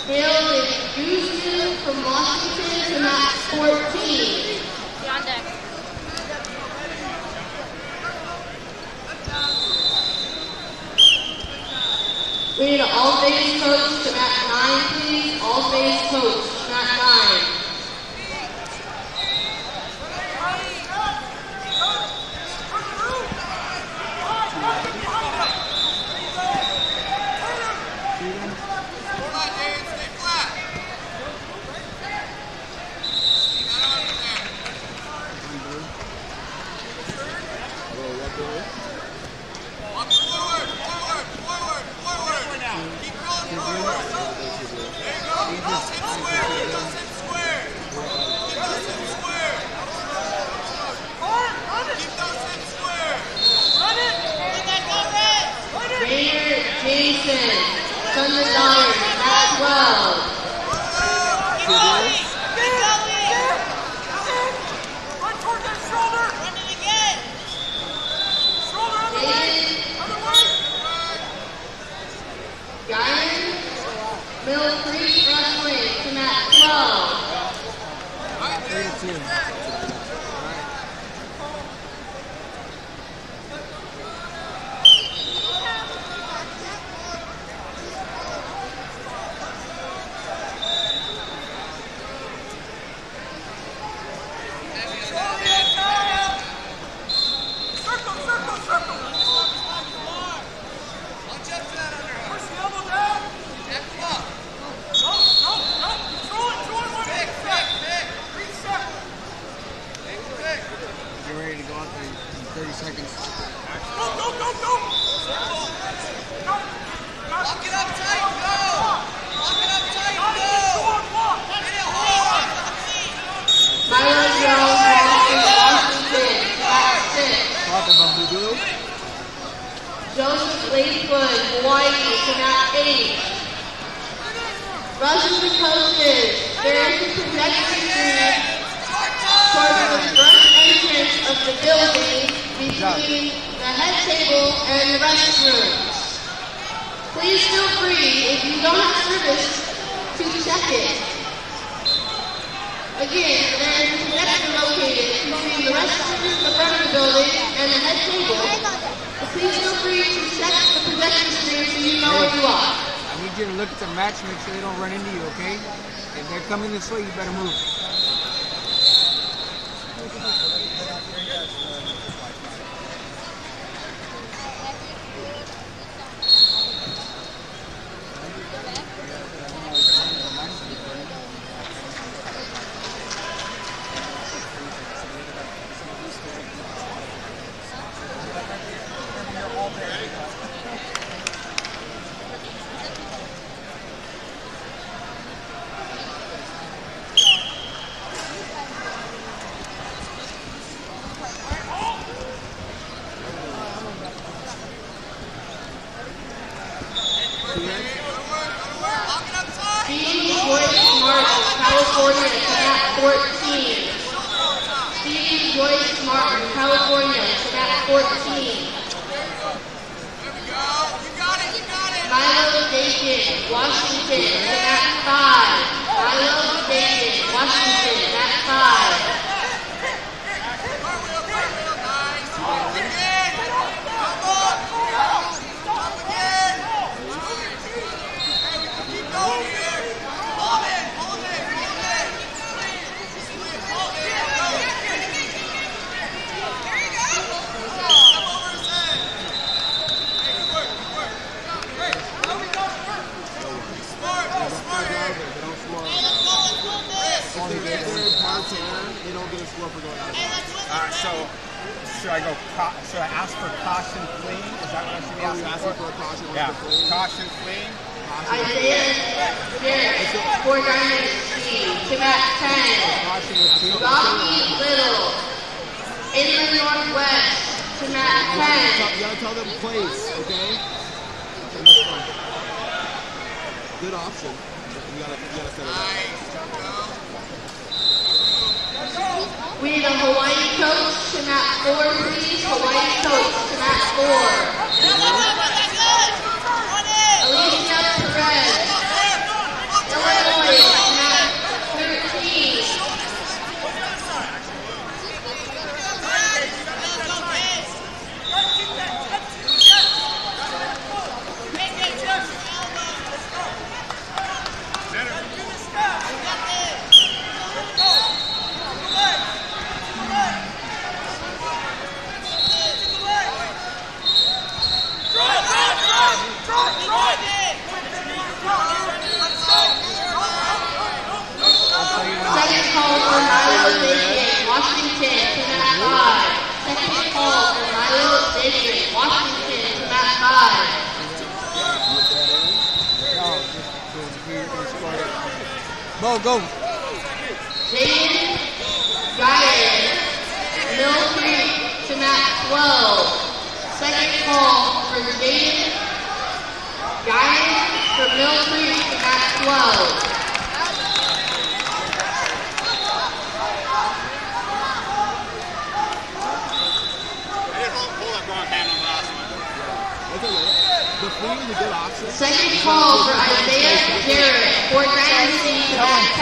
Hail Houston from Washington to match 14. On deck. We need an all-base coach to match 9, please. All-base coach to match 9. Jason, from the Dodgers, at 12. Guyan, Mill Creek Wrestling, to mat 12. Joseph Lakewood, Hawaii, to mat 8. Rushes the coaches. There is a projection screen towards the front entrance of the building between the head table and the restrooms. Please feel free, if you don't have service, to check it. Again, there is a projection located between the restrooms, the front of the building, and the head table. So please feel free to check the projection screen so you know where you are. I need you to look at the match, make sure they don't run into you, okay? If they're coming this way, you better move. California, mat 14. Steve Joyce Martin, California, mat 14. Milo Dakin, Washington, mat 5. Milo Dakin, Washington, mat 5. So, should I go? Should I ask for caution, fleeing? Is that what I should be asking for? Caution, yeah, caution, fleeing. Isaiah Jarrett, 4 Diamond Speed, to mat 10. Robbie Little, Inland Northwest, to mat 10. You gotta tell them place, okay? Good option. You gotta set it up. We need a Hawaii coach to mat 4, please. Hawaii coach to mat 4. Alicia Perez, for Milo Dacian, Washington, to mat 5. Second call for Milo Dacian, Washington, to mat 5. Go. Jaden Guyer, Mill Creek, to mat 12. Second call for Jaden Guyer from Mill Creek, to mat 12. The fleet is a good option. Second call for Isaiah Jarrett, Fort Dynasty, to mat